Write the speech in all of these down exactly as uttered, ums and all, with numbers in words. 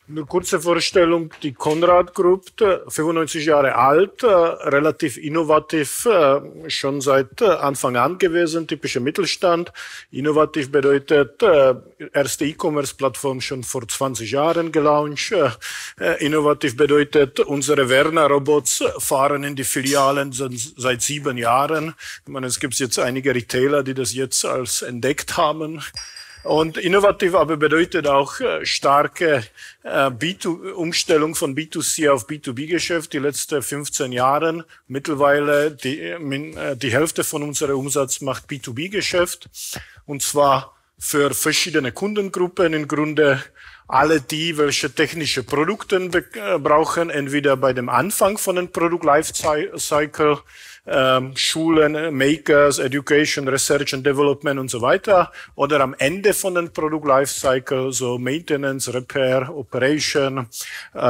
Eine kurze Vorstellung, die Conrad Group, fünfundneunzig Jahre alt, relativ innovativ, schon seit Anfang an gewesen, typischer Mittelstand. Innovativ bedeutet, erste E-Commerce-Plattform schon vor zwanzig Jahren gelauncht. Innovativ bedeutet, unsere Werner-Robots fahren in die Filialen seit sieben Jahren. Ich meine, es gibt jetzt einige Retailer, die das jetzt als entdeckt haben. Und innovativ aber bedeutet auch äh, starke äh, B zwei Umstellung von B zwei C auf B zwei B-Geschäft die letzten fünfzehn Jahren. Mittlerweile die, äh, die Hälfte von unserem Umsatz macht B zwei B-Geschäft. Und zwar für verschiedene Kundengruppen. Im Grunde alle die, welche technische Produkte äh, brauchen, entweder bei dem Anfang von einem Product Lifecycle, Ähm, Schulen, Makers, Education, Research and Development und so weiter, oder am Ende von dem Product Lifecycle, so Maintenance, Repair, Operation, äh,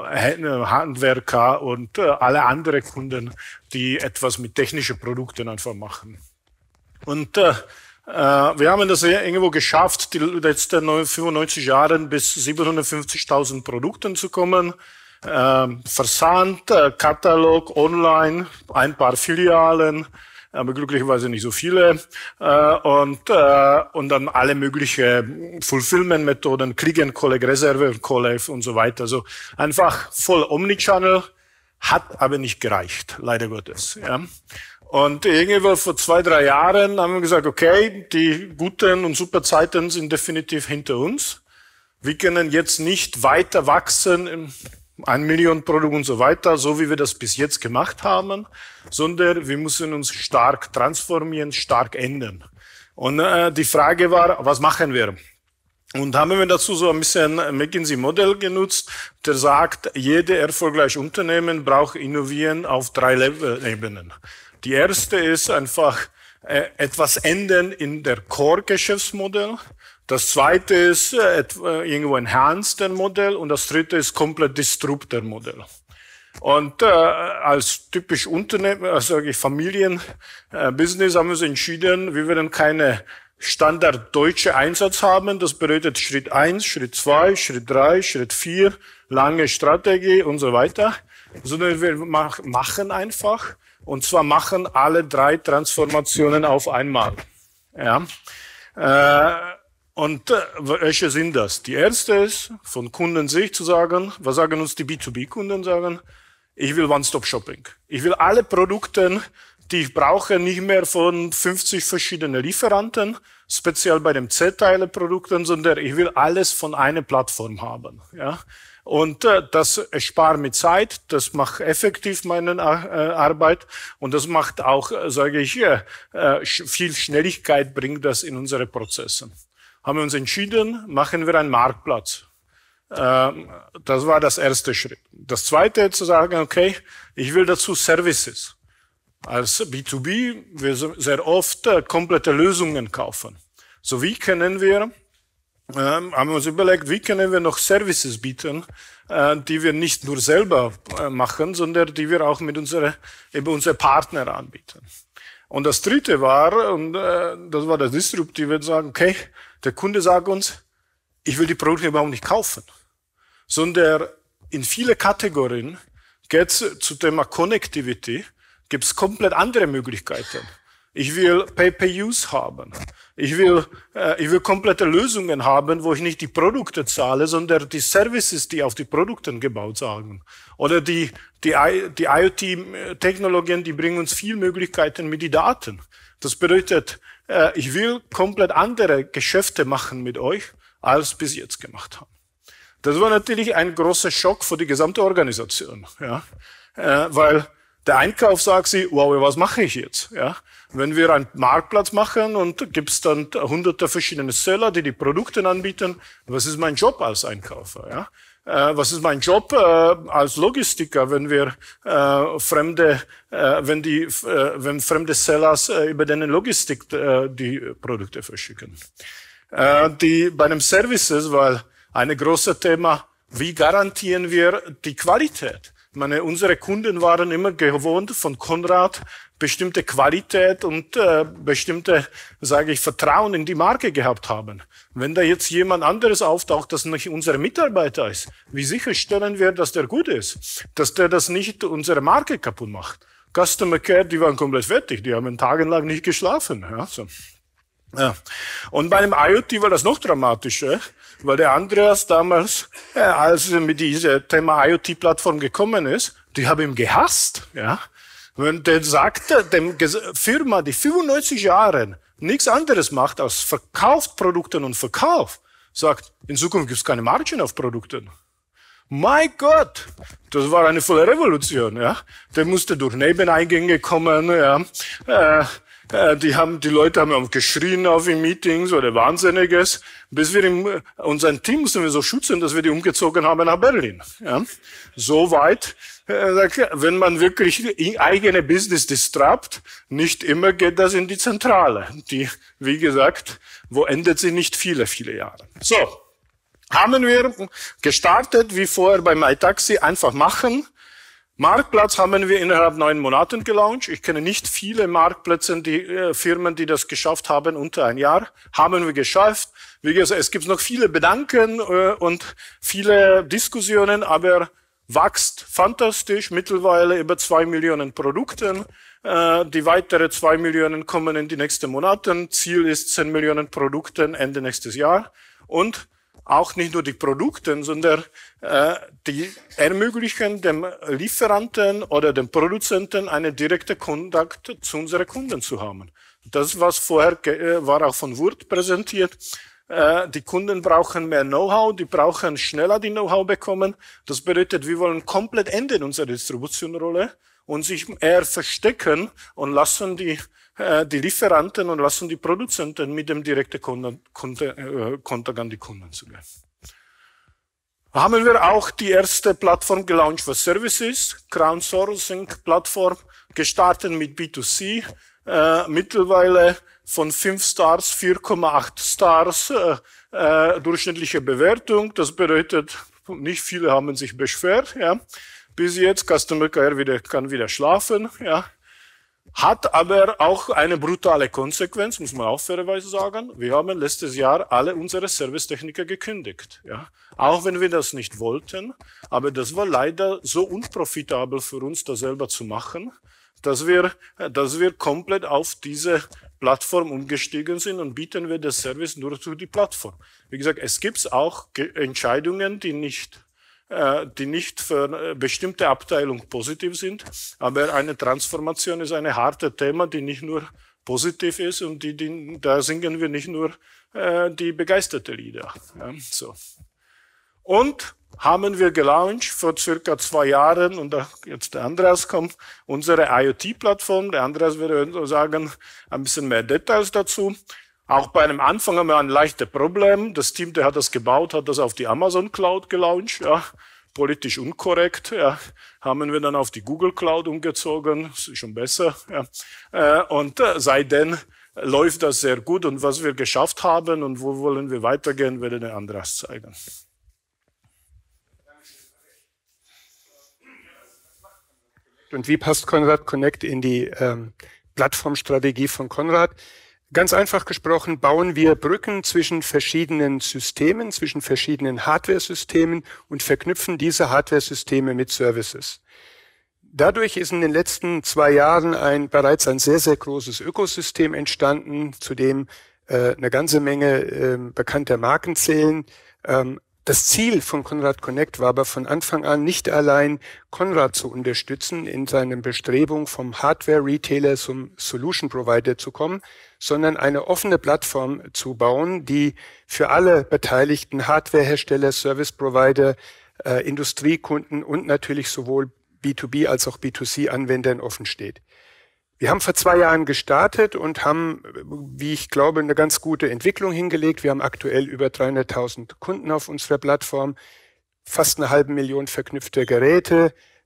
Handwerker und äh, alle anderen Kunden, die etwas mit technischen Produkten einfach machen. Und äh, äh, wir haben das irgendwo geschafft, die letzten fünfundneunzig Jahre bis siebenhundertfünfzigtausend Produkten zu kommen. Ähm, Versand, äh, Katalog, online, ein paar Filialen, aber glücklicherweise nicht so viele, äh, und, äh, und dann alle möglichen Fulfillment-Methoden, Click and Collect, Reserve and Collect und so weiter. Also einfach voll Omnichannel, hat aber nicht gereicht, leider Gottes. Ja. Und irgendwo vor zwei, drei Jahren haben wir gesagt, okay, die guten und super Zeiten sind definitiv hinter uns. Wir können jetzt nicht weiter wachsen im ein Million Produkt und so weiter, so wie wir das bis jetzt gemacht haben, sondern wir müssen uns stark transformieren, stark ändern. Und äh, die Frage war, was machen wir? Und haben wir dazu so ein bisschen McKinsey-Modell genutzt, der sagt, jede erfolgreiche Unternehmen braucht Innovieren auf drei Ebenen. Die erste ist einfach äh, etwas ändern in der Core-Geschäftsmodell. Das zweite ist äh, irgendwo Enhanced Modell und das dritte ist komplett Disruptor Modell. Und äh, als typisch Unternehmen, also Familienbusiness, äh, haben wir uns entschieden, wir werden keine Standard deutsche Einsatz haben. Das bedeutet Schritt eins, Schritt zwei, Schritt drei, Schritt vier, lange Strategie und so weiter, sondern wir mach, machen einfach, und zwar machen alle drei Transformationen auf einmal. Ja. Äh, Und äh, welche sind das? Die erste ist, von Kundensicht zu sagen, was sagen uns die B zwei B-Kunden sagen? Ich will One-Stop-Shopping. Ich will alle Produkte, die ich brauche, nicht mehr von fünfzig verschiedenen Lieferanten, speziell bei den Z-Teile-Produkten, sondern ich will alles von einer Plattform haben. Ja? Und äh, das erspart mir Zeit, das macht effektiv meine äh, Arbeit und das macht auch, äh, sage ich, äh, viel Schnelligkeit bringt das in unsere Prozesse. Haben wir uns entschieden, machen wir einen Marktplatz. Ähm, das war das erste Schritt. Das zweite zu sagen, okay, ich will dazu Services. Als B zwei B, wir sehr oft äh, komplette Lösungen kaufen. So wie können wir, ähm, haben wir uns überlegt, wie können wir noch Services bieten, äh, die wir nicht nur selber äh, machen, sondern die wir auch mit unsere, eben unsere Partner anbieten. Und das dritte war, und äh, das war das Disruptive, zu sagen, okay, der Kunde sagt uns, ich will die Produkte überhaupt nicht kaufen, sondern in viele Kategorien geht es zu Thema Connectivity, gibt es komplett andere Möglichkeiten. Ich will Pay-per-Use haben. Ich will, äh, ich will komplette Lösungen haben, wo ich nicht die Produkte zahle, sondern die Services, die auf die Produkte gebaut sind. Oder die, die, die IoT-Technologien, die bringen uns viel Möglichkeiten mit den Daten. Das bedeutet, äh, ich will komplett andere Geschäfte machen mit euch, als bis jetzt gemacht haben. Das war natürlich ein großer Schock für die gesamte Organisation, ja, äh, weil der Einkauf sagt sie, wow, was mache ich jetzt? Ja, wenn wir einen Marktplatz machen und gibt es dann hunderte verschiedene Seller, die die Produkte anbieten, was ist mein Job als Einkaufer? Ja, äh, was ist mein Job äh, als Logistiker, wenn wir äh, fremde, äh, wenn die, äh, wenn fremde Sellers äh, über den Logistik äh, die Produkte verschicken? Äh, die bei den Services, weil ein großes Thema, wie garantieren wir die Qualität? Ich meine, unsere Kunden waren immer gewohnt von Konrad bestimmte Qualität und äh, bestimmte, sage ich, Vertrauen in die Marke gehabt haben. Wenn da jetzt jemand anderes auftaucht, das nicht unser Mitarbeiter ist, wie sicherstellen wir, dass der gut ist? Dass der das nicht unsere Marke kaputt macht? Customer Care, die waren komplett fertig, die haben tagelang nicht geschlafen. Ja, so. Ja. Und bei einem IoT war das noch dramatischer, weil der Andreas damals, äh, als er mit diesem Thema IoT-Plattform gekommen ist, die haben ihn gehasst. Ja. Wenn der sagte, dem Firma, die fünfundneunzig Jahre nichts anderes macht als verkauft Produkten und Verkauf, sagt, in Zukunft gibt es keine Margin auf Produkten. Mein Gott, das war eine volle Revolution. Ja. Der musste durch Nebeneingänge kommen. Ja. Äh, Die haben, die Leute haben geschrien auf den Meetings oder Wahnsinniges, bis wir im, unser Team mussten wir so schützen, dass wir die umgezogen haben nach Berlin. Ja. So weit, äh, wenn man wirklich eigene Business disrupt, nicht immer geht das in die Zentrale. Die, wie gesagt, wo endet sie nicht viele, viele Jahre. So, haben wir gestartet, wie vorher beim iTaxi, einfach machen. Marktplatz haben wir innerhalb neun Monaten gelauncht. Ich kenne nicht viele Marktplätze, die äh, Firmen, die das geschafft haben unter ein Jahr. Haben wir geschafft. Wie gesagt, es gibt noch viele Bedanken äh, und viele Diskussionen, aber wächst fantastisch. Mittlerweile über zwei Millionen Produkten. Äh, die weitere zwei Millionen kommen in die nächsten Monate. Ziel ist zehn Millionen Produkten Ende nächstes Jahr. Und auch nicht nur die Produkte, sondern äh, die ermöglichen dem Lieferanten oder dem Produzenten einen direkten Kontakt zu unseren Kunden zu haben. Das, was vorher äh, war auch von Wurt präsentiert. Äh, die Kunden brauchen mehr Know-how, die brauchen schneller die Know-how bekommen. Das bedeutet, wir wollen komplett ändern unsere Distributionrolle und sich eher verstecken und lassen die die Lieferanten und lassen die Produzenten mit dem direkten Kontakt an die Kunden zu gehen. Haben wir auch die erste Plattform gelauncht für Services, Crowdsourcing-Plattform, gestartet mit B zwei C, äh, mittlerweile von fünf Stars, vier Komma acht Stars, äh, äh, durchschnittliche Bewertung. Das bedeutet, nicht viele haben sich beschwert. Ja. Bis jetzt, Customer Care wieder, kann wieder schlafen. Ja. Hat aber auch eine brutale Konsequenz, muss man auch fairerweise sagen. Wir haben letztes Jahr alle unsere Servicetechniker gekündigt. Ja. Auch wenn wir das nicht wollten. Aber das war leider so unprofitabel für uns, das selber zu machen, dass wir, dass wir komplett auf diese Plattform umgestiegen sind und bieten wir das Service nur durch die Plattform. Wie gesagt, es gibt auch Entscheidungen, die nicht die nicht für bestimmte Abteilungen positiv sind, aber eine Transformation ist ein hartes Thema, die nicht nur positiv ist und die, die, da singen wir nicht nur äh, die begeisterte Lieder. Ja, so. Und haben wir gelauncht vor circa zwei Jahren, und da jetzt der Andreas kommt, unsere IoT-Plattform. Der Andreas würde sagen, ein bisschen mehr Details dazu. Auch bei einem Anfang haben wir ein leichtes Problem. Das Team, der hat das gebaut, hat das auf die Amazon Cloud gelauncht. Ja. Politisch unkorrekt. Ja. Haben wir dann auf die Google Cloud umgezogen. Das ist schon besser. Ja. Und seitdem läuft das sehr gut. Und was wir geschafft haben und wo wollen wir weitergehen, werde der Andreas zeigen. Und wie passt Konrad Connect in die ähm, Plattformstrategie von Konrad? Ganz einfach gesprochen bauen wir Brücken zwischen verschiedenen Systemen, zwischen verschiedenen Hardware-Systemen und verknüpfen diese Hardware-Systeme mit Services. Dadurch ist in den letzten zwei Jahren ein, bereits ein sehr, sehr großes Ökosystem entstanden, zu dem äh, eine ganze Menge äh, bekannter Marken zählen. Ähm, Das Ziel von Konrad Connect war aber von Anfang an nicht allein, Konrad zu unterstützen in seinen Bestrebungen, vom Hardware-Retailer zum Solution-Provider zu kommen, sondern eine offene Plattform zu bauen, die für alle beteiligten Hardware-Hersteller, Service-Provider, äh, Industriekunden und natürlich sowohl B zwei B als auch B zwei C-Anwendern offen steht. Wir haben vor zwei Jahren gestartet und haben, wie ich glaube, eine ganz gute Entwicklung hingelegt. Wir haben aktuell über dreihunderttausend Kunden auf unserer Plattform, fast eine halbe Million verknüpfte Geräte,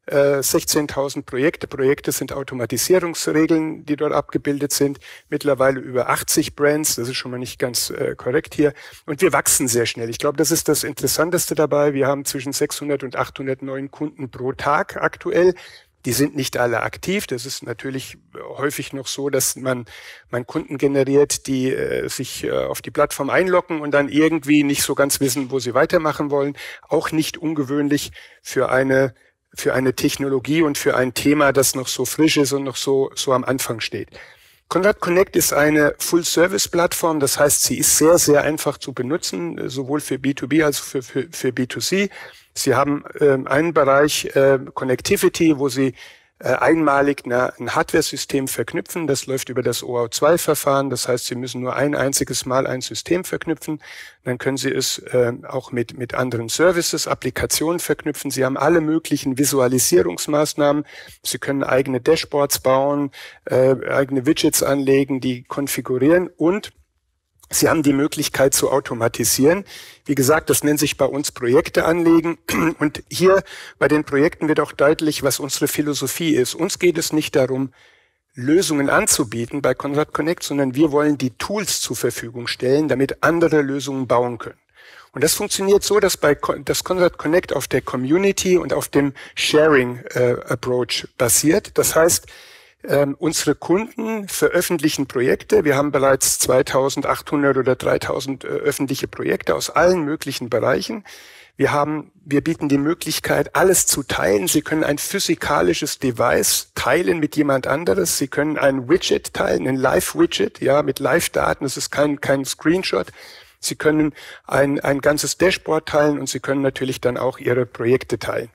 äh, sechzehntausend Projekte. Projekte sind Automatisierungsregeln, die dort abgebildet sind. Mittlerweile über achtzig Brands, das ist schon mal nicht ganz äh, korrekt hier. Und wir wachsen sehr schnell. Ich glaube, das ist das Interessanteste dabei. Wir haben zwischen sechshundert und achthundert neuen Kunden pro Tag aktuell. Die sind nicht alle aktiv. Das ist natürlich häufig noch so, dass man, man Kunden generiert, die äh, sich äh, auf die Plattform einloggen und dann irgendwie nicht so ganz wissen, wo sie weitermachen wollen. Auch nicht ungewöhnlich für eine, für eine Technologie und für ein Thema, das noch so frisch ist und noch so, so am Anfang steht. Conrad Connect ist eine Full-Service-Plattform. Das heißt, sie ist sehr, sehr einfach zu benutzen, sowohl für B zwei B als auch für, für, für B zwei C. Sie haben äh, einen Bereich äh, Connectivity, wo Sie äh, einmalig eine, ein Hardware-System verknüpfen. Das läuft über das O A zwei Verfahren. Das heißt, Sie müssen nur ein einziges Mal ein System verknüpfen. Dann können Sie es äh, auch mit, mit anderen Services, Applikationen verknüpfen. Sie haben alle möglichen Visualisierungsmaßnahmen. Sie können eigene Dashboards bauen, äh, eigene Widgets anlegen, die konfigurieren und Sie haben die Möglichkeit zu automatisieren. Wie gesagt, das nennt sich bei uns Projekte anlegen. Und hier bei den Projekten wird auch deutlich, was unsere Philosophie ist. Uns geht es nicht darum, Lösungen anzubieten bei Conrad Connect, sondern wir wollen die Tools zur Verfügung stellen, damit andere Lösungen bauen können. Und das funktioniert so, dass bei das Conrad Connect auf der Community und auf dem Sharing äh, Approach basiert. Das heißt, Ähm, unsere Kunden veröffentlichen Projekte. Wir haben bereits zweitausendachthundert oder dreitausend äh, öffentliche Projekte aus allen möglichen Bereichen. Wir haben, wir bieten die Möglichkeit, alles zu teilen. Sie können ein physikalisches Device teilen mit jemand anderes. Sie können ein Widget teilen, ein Live-Widget, ja, mit Live-Daten. Das ist kein, kein Screenshot. Sie können ein, ein ganzes Dashboard teilen und Sie können natürlich dann auch Ihre Projekte teilen.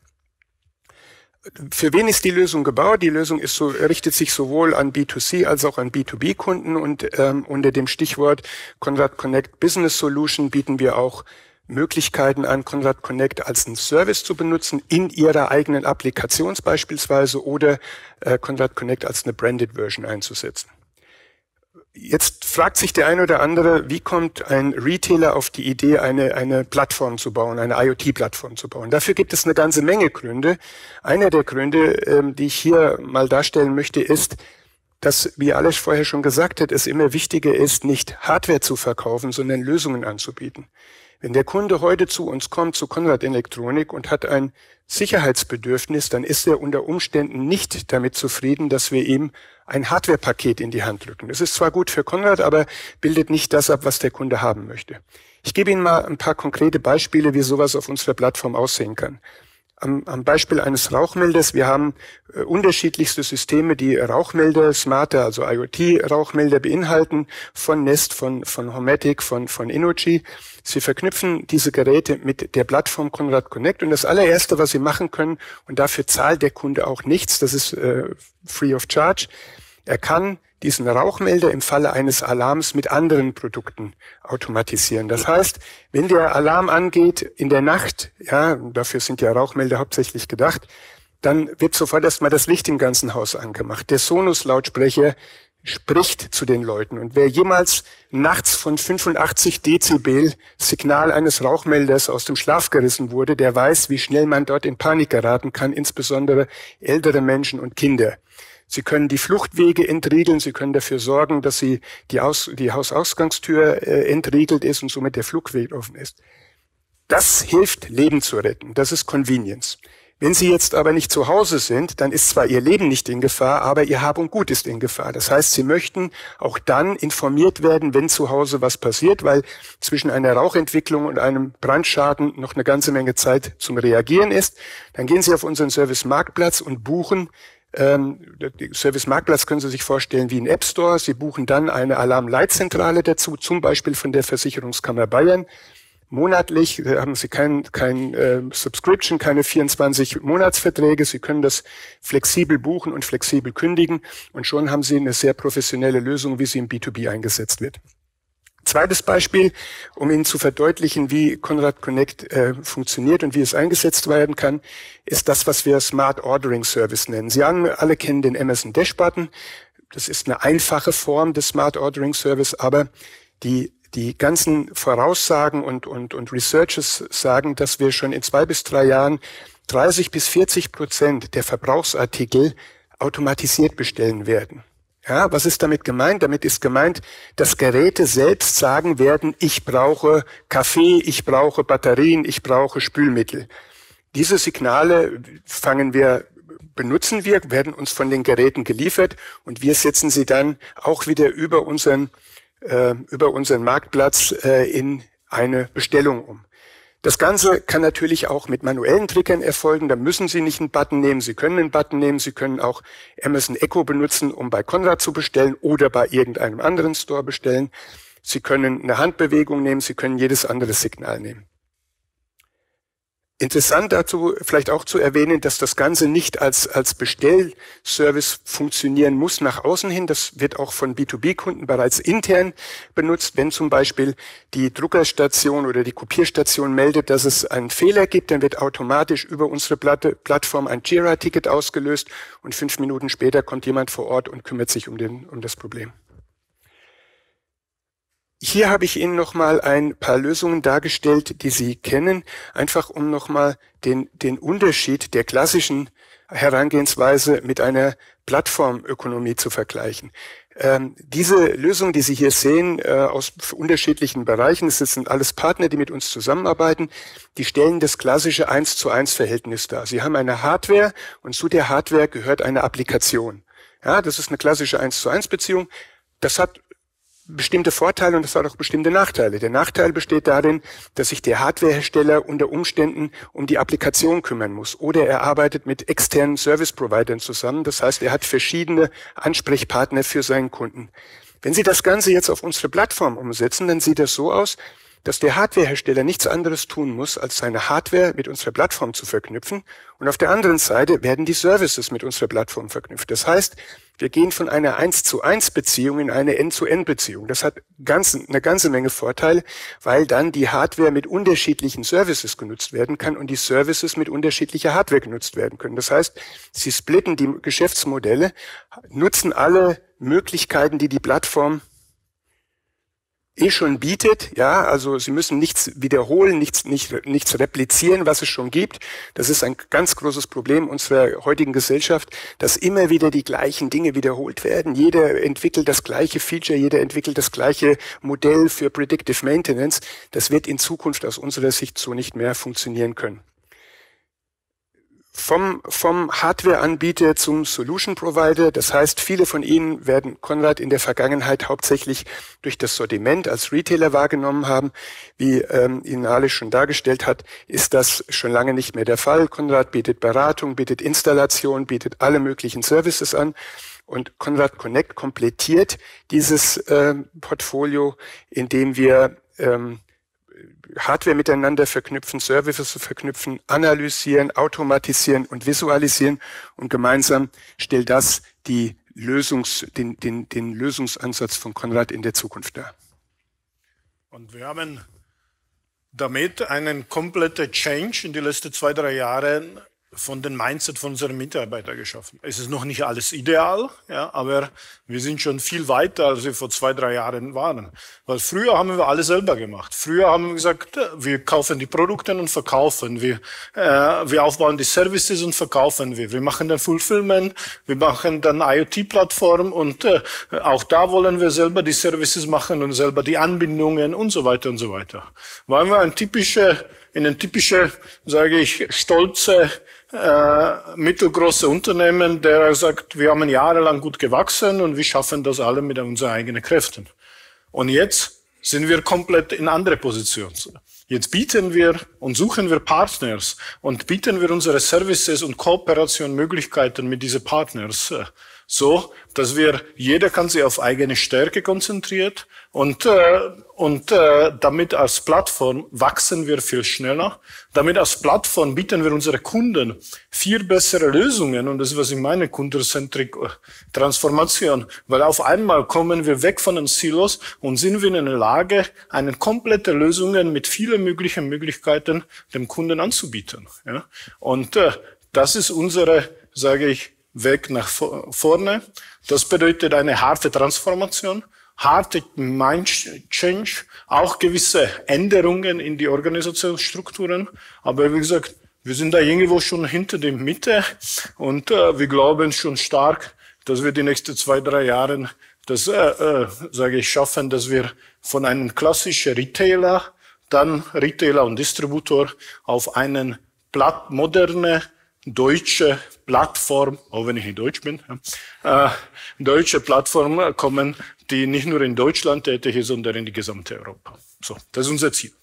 Für wen ist die Lösung gebaut? Die Lösung ist so, richtet sich sowohl an B zwei C als auch an B zwei B Kunden und ähm, unter dem Stichwort Conrad Connect Business Solution bieten wir auch Möglichkeiten an, Conrad Connect als einen Service zu benutzen in Ihrer eigenen Applikation beispielsweise oder äh, Conrad Connect als eine Branded Version einzusetzen. Jetzt fragt sich der eine oder andere, wie kommt ein Retailer auf die Idee, eine, eine Plattform zu bauen, eine IoT-Plattform zu bauen? Dafür gibt es eine ganze Menge Gründe. Einer der Gründe, ähm, die ich hier mal darstellen möchte, ist, dass, wie Alex vorher schon gesagt hat, es immer wichtiger ist, nicht Hardware zu verkaufen, sondern Lösungen anzubieten. Wenn der Kunde heute zu uns kommt, zu Conrad Elektronik und hat ein Sicherheitsbedürfnis, dann ist er unter Umständen nicht damit zufrieden, dass wir ihm ein Hardware-Paket in die Hand drücken. Das ist zwar gut für Conrad, aber bildet nicht das ab, was der Kunde haben möchte. Ich gebe Ihnen mal ein paar konkrete Beispiele, wie sowas auf unserer Plattform aussehen kann. Am, am Beispiel eines Rauchmelders, wir haben äh, unterschiedlichste Systeme, die Rauchmelder, smarte, also IoT-Rauchmelder beinhalten, von Nest, von, von Homatic, von, von Innogy. Sie verknüpfen diese Geräte mit der Plattform Conrad Connect und das allererste, was Sie machen können, und dafür zahlt der Kunde auch nichts, das ist äh, free of charge, er kann diesen Rauchmelder im Falle eines Alarms mit anderen Produkten automatisieren. Das heißt, wenn der Alarm angeht in der Nacht, ja, dafür sind ja Rauchmelder hauptsächlich gedacht, dann wird sofort erstmal das Licht im ganzen Haus angemacht. Der Sonos-Lautsprecher spricht zu den Leuten. Und wer jemals nachts von fünfundachtzig Dezibel Signal eines Rauchmelders aus dem Schlaf gerissen wurde, der weiß, wie schnell man dort in Panik geraten kann, insbesondere ältere Menschen und Kinder. Sie können die Fluchtwege entriegeln, Sie können dafür sorgen, dass sie die, Aus, die Hausausgangstür äh, entriegelt ist und somit der Fluchtweg offen ist. Das hilft, Leben zu retten. Das ist Convenience. Wenn Sie jetzt aber nicht zu Hause sind, dann ist zwar Ihr Leben nicht in Gefahr, aber Ihr Hab und Gut ist in Gefahr. Das heißt, Sie möchten auch dann informiert werden, wenn zu Hause was passiert, weil zwischen einer Rauchentwicklung und einem Brandschaden noch eine ganze Menge Zeit zum Reagieren ist. Dann gehen Sie auf unseren Service Marktplatz und buchen. Ähm, Service Marktplatz können Sie sich vorstellen wie ein App Store. Sie buchen dann eine Alarmleitzentrale dazu, zum Beispiel von der Versicherungskammer Bayern. Monatlich haben Sie kein, kein äh, Subscription, keine vierundzwanzig Monatsverträge. Sie können das flexibel buchen und flexibel kündigen. Und schon haben Sie eine sehr professionelle Lösung, wie sie im B zwei B eingesetzt wird. Zweites Beispiel, um Ihnen zu verdeutlichen, wie Conrad Connect äh, funktioniert und wie es eingesetzt werden kann, ist das, was wir Smart Ordering Service nennen. Sie haben, alle kennen den Amazon Dash Button. Das ist eine einfache Form des Smart Ordering Service, aber die Die ganzen Voraussagen und, und, und Researches sagen, dass wir schon in zwei bis drei Jahren dreißig bis vierzig Prozent der Verbrauchsartikel automatisiert bestellen werden. Ja, was ist damit gemeint? Damit ist gemeint, dass Geräte selbst sagen werden, ich brauche Kaffee, ich brauche Batterien, ich brauche Spülmittel. Diese Signale fangen wir, benutzen wir, werden uns von den Geräten geliefert und wir setzen sie dann auch wieder über unseren, äh, über unseren Marktplatz äh, in eine Bestellung um. Das Ganze kann natürlich auch mit manuellen Triggern erfolgen. Da müssen Sie nicht einen Button nehmen. Sie können einen Button nehmen. Sie können auch Amazon Echo benutzen, um bei Konrad zu bestellen oder bei irgendeinem anderen Store bestellen. Sie können eine Handbewegung nehmen. Sie können jedes andere Signal nehmen. Interessant dazu vielleicht auch zu erwähnen, dass das Ganze nicht als, als Bestellservice funktionieren muss nach außen hin. Das wird auch von B zwei B-Kunden bereits intern benutzt. Wenn zum Beispiel die Druckerstation oder die Kopierstation meldet, dass es einen Fehler gibt, dann wird automatisch über unsere Platte, Plattform ein Jira-Ticket ausgelöst und fünf Minuten später kommt jemand vor Ort und kümmert sich um, den, um das Problem. Hier habe ich Ihnen nochmal ein paar Lösungen dargestellt, die Sie kennen, einfach um nochmal den, den Unterschied der klassischen Herangehensweise mit einer Plattformökonomie zu vergleichen. Ähm, diese Lösungen, die Sie hier sehen, äh, aus unterschiedlichen Bereichen, das sind alles Partner, die mit uns zusammenarbeiten, die stellen das klassische eins zu eins Verhältnis dar. Sie haben eine Hardware und zu der Hardware gehört eine Applikation. Ja, das ist eine klassische eins zu eins Beziehung. Das hat bestimmte Vorteile und das hat auch bestimmte Nachteile. Der Nachteil besteht darin, dass sich der Hardwarehersteller unter Umständen um die Applikation kümmern muss oder er arbeitet mit externen Service-Providern zusammen. Das heißt, er hat verschiedene Ansprechpartner für seinen Kunden. Wenn Sie das Ganze jetzt auf unsere Plattform umsetzen, dann sieht das so aus, dass der Hardwarehersteller nichts anderes tun muss, als seine Hardware mit unserer Plattform zu verknüpfen. Und auf der anderen Seite werden die Services mit unserer Plattform verknüpft. Das heißt, wir gehen von einer eins zu eins Beziehung in eine N zu N Beziehung. Das hat ganz, eine ganze Menge Vorteile, weil dann die Hardware mit unterschiedlichen Services genutzt werden kann und die Services mit unterschiedlicher Hardware genutzt werden können. Das heißt, Sie splitten die Geschäftsmodelle, nutzen alle Möglichkeiten, die die Plattform eh schon bietet, ja, also Sie müssen nichts wiederholen, nichts, nicht, nichts replizieren, was es schon gibt. Das ist ein ganz großes Problem unserer heutigen Gesellschaft, dass immer wieder die gleichen Dinge wiederholt werden. Jeder entwickelt das gleiche Feature, jeder entwickelt das gleiche Modell für Predictive Maintenance. Das wird in Zukunft aus unserer Sicht so nicht mehr funktionieren können. Vom, vom Hardware-Anbieter zum Solution-Provider. Das heißt, viele von Ihnen werden Konrad in der Vergangenheit hauptsächlich durch das Sortiment als Retailer wahrgenommen haben. Wie ähm, Ihnen Alice schon dargestellt hat, ist das schon lange nicht mehr der Fall. Konrad bietet Beratung, bietet Installation, bietet alle möglichen Services an. Und Konrad Connect komplettiert dieses äh, Portfolio, indem wir ähm, Hardware miteinander verknüpfen, Services verknüpfen, analysieren, automatisieren und visualisieren und gemeinsam stellt das die Lösungs, den, den, den Lösungsansatz von Konrad in der Zukunft dar. Und wir haben damit einen kompletten Change in die letzten zwei, drei Jahre von den Mindset von unseren Mitarbeitern geschaffen. Es ist noch nicht alles ideal, ja, aber wir sind schon viel weiter, als wir vor zwei, drei Jahren waren. Weil früher haben wir alles selber gemacht. Früher haben wir gesagt, wir kaufen die Produkte und verkaufen. Wir, äh, wir aufbauen die Services und verkaufen wir. Wir machen dann Fulfillment, wir machen dann I O T-Plattform und äh, auch da wollen wir selber die Services machen und selber die Anbindungen und so weiter und so weiter. Weil wir ein typische, in ein typische, sage ich, stolze Äh, mittelgroße Unternehmen, der sagt, wir haben jahrelang gut gewachsen und wir schaffen das alle mit unseren eigenen Kräften. Und jetzt sind wir komplett in andere Position. Jetzt bieten wir und suchen wir Partners und bieten wir unsere Services und Kooperation-Möglichkeiten mit diesen Partners so, dass wir, jeder kann sich auf eigene Stärke konzentriert und, äh, und äh, damit als Plattform wachsen wir viel schneller. Damit als Plattform bieten wir unsere Kunden viel bessere Lösungen und das ist, was ich meine, Kundencentric Transformation, weil auf einmal kommen wir weg von den Silos und sind wir in der Lage, eine komplette Lösungen mit vielen möglichen Möglichkeiten dem Kunden anzubieten. Ja? Und äh, das ist unsere, sage ich, Weg nach vorne. Das bedeutet eine harte Transformation harte Mind Change, auch gewisse Änderungen in die Organisationsstrukturen. Aber wie gesagt, wir sind da irgendwo schon hinter der Mitte und äh, wir glauben schon stark, dass wir die nächsten zwei, drei Jahre das, äh, äh, sage ich, schaffen, dass wir von einem klassischen Retailer, dann Retailer und Distributor auf einen Platt, moderne deutsche Plattform, auch wenn ich nicht Deutsch bin, äh, deutsche Plattform kommen, die nicht nur in Deutschland tätig ist, sondern in die gesamte Europa. So, das ist unser Ziel.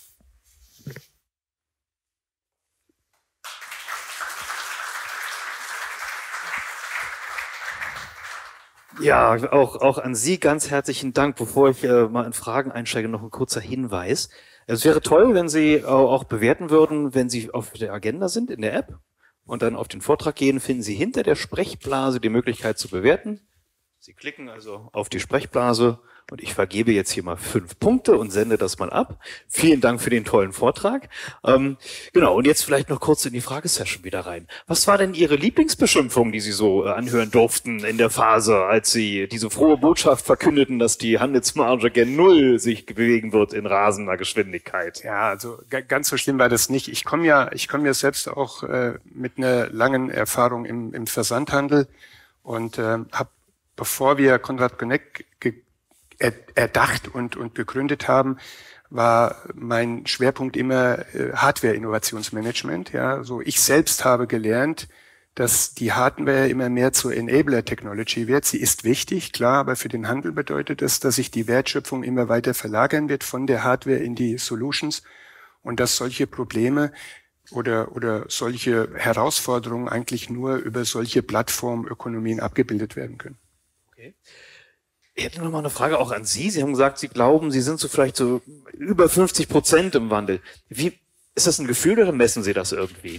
Ja, auch, auch an Sie ganz herzlichen Dank. Bevor ich äh, mal in Fragen einsteige, noch ein kurzer Hinweis. Es wäre toll, wenn Sie auch bewerten würden, wenn Sie auf der Agenda sind, in der App, und dann auf den Vortrag gehen, finden Sie hinter der Sprechblase die Möglichkeit zu bewerten. Sie klicken also auf die Sprechblase und ich vergebe jetzt hier mal fünf Punkte und sende das mal ab. Vielen Dank für den tollen Vortrag. Ähm, genau, und jetzt vielleicht noch kurz in die Fragesession wieder rein. Was war denn Ihre Lieblingsbeschimpfung, die Sie so äh, anhören durften in der Phase, als Sie diese frohe Botschaft verkündeten, dass die Handelsmarge gen Null sich bewegen wird in rasender Geschwindigkeit? Ja, also ganz so schlimm war das nicht. Ich komme ja, ich komme ja selbst auch äh, mit einer langen Erfahrung im, im Versandhandel und äh, habe, bevor wir Conrad Connect erdacht und, und gegründet haben, war mein Schwerpunkt immer äh, Hardware-Innovationsmanagement. Ja, so ich selbst habe gelernt, dass die Hardware immer mehr zur Enabler-Technology wird. Sie ist wichtig, klar, aber für den Handel bedeutet es, dass sich die Wertschöpfung immer weiter verlagern wird von der Hardware in die Solutions und dass solche Probleme oder, oder solche Herausforderungen eigentlich nur über solche Plattformökonomien abgebildet werden können. Okay. Ich hätte noch mal eine Frage auch an Sie. Sie haben gesagt, Sie glauben, Sie sind so vielleicht so über fünfzig Prozent im Wandel. Wie, ist das ein Gefühl oder messen Sie das irgendwie?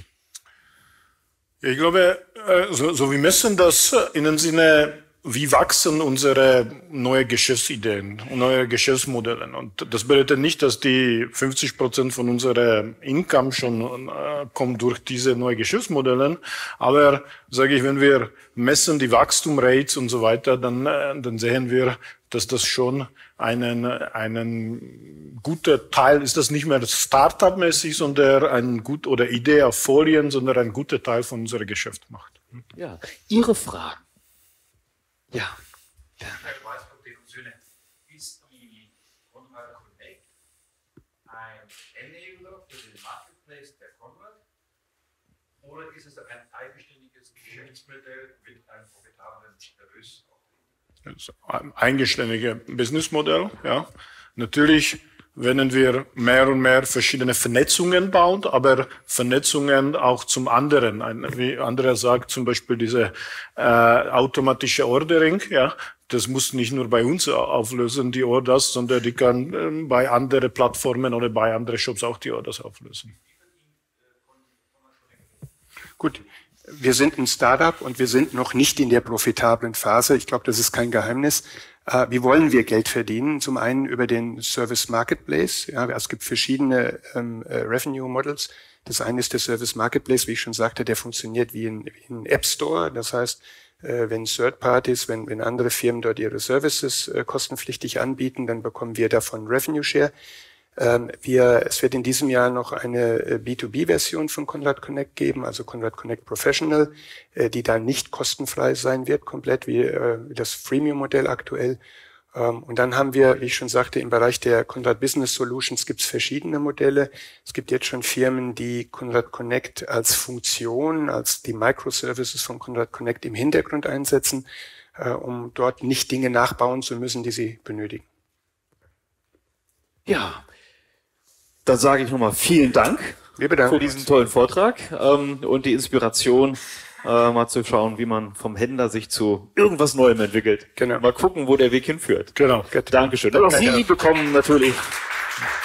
Ich glaube, so, so wir messen das in dem Sinne, wie wachsen unsere neue Geschäftsideen und neue Geschäftsmodelle. Und das bedeutet nicht, dass die fünfzig Prozent von unserem Income schon äh, kommt durch diese neuen Geschäftsmodelle. Aber sage ich, wenn wir messen die Wachstumrates und so weiter, dann, äh, dann sehen wir, dass das schon einen, einen guter Teil ist, das nicht mehr Startup-mäßig, sondern ein gut oder Idee auf Folien, sondern ein guter Teil von unserem Geschäft macht. Ja, Ihre Fragen. Ja. Ja. Ist die Conrad Connect ein Enabler für den Marketplace der Conrad oder ist es ein eigenständiges Geschäftsmodell mit einem profitablen Service? Ein eigenständiges Businessmodell, ja. Natürlich werden wir mehr und mehr verschiedene Vernetzungen bauen, aber Vernetzungen auch zum anderen. Ein, wie Andrea sagt, zum Beispiel diese äh, automatische Ordering, ja, das muss nicht nur bei uns auflösen, die Orders, sondern die kann äh, bei anderen Plattformen oder bei anderen Shops auch die Orders auflösen. Gut. Wir sind ein Startup und wir sind noch nicht in der profitablen Phase. Ich glaube, das ist kein Geheimnis. Äh, wie wollen wir Geld verdienen? Zum einen über den Service Marketplace. Ja, es gibt verschiedene ähm, äh, Revenue Models. Das eine ist der Service Marketplace, wie ich schon sagte, der funktioniert wie ein, wie ein App Store. Das heißt, äh, wenn Third Parties, wenn, wenn andere Firmen dort ihre Services äh, kostenpflichtig anbieten, dann bekommen wir davon Revenue Share. Wir, es wird in diesem Jahr noch eine B zwei B-Version von Conrad Connect geben, also Conrad Connect Professional, die dann nicht kostenfrei sein wird, komplett wie das Freemium-Modell aktuell. Und dann haben wir, wie ich schon sagte, im Bereich der Conrad Business Solutions gibt es verschiedene Modelle. Es gibt jetzt schon Firmen, die Conrad Connect als Funktion, als die Microservices von Conrad Connect im Hintergrund einsetzen, um dort nicht Dinge nachbauen zu müssen, die sie benötigen. Ja. Dann sage ich nochmal vielen Dank für diesen tollen Vortrag ähm, und die Inspiration, äh, mal zu schauen, wie man vom Händler sich zu irgendwas Neuem entwickelt. Genau. Mal gucken, wo der Weg hinführt. Genau. Dankeschön. Und auch Sie bekommen natürlich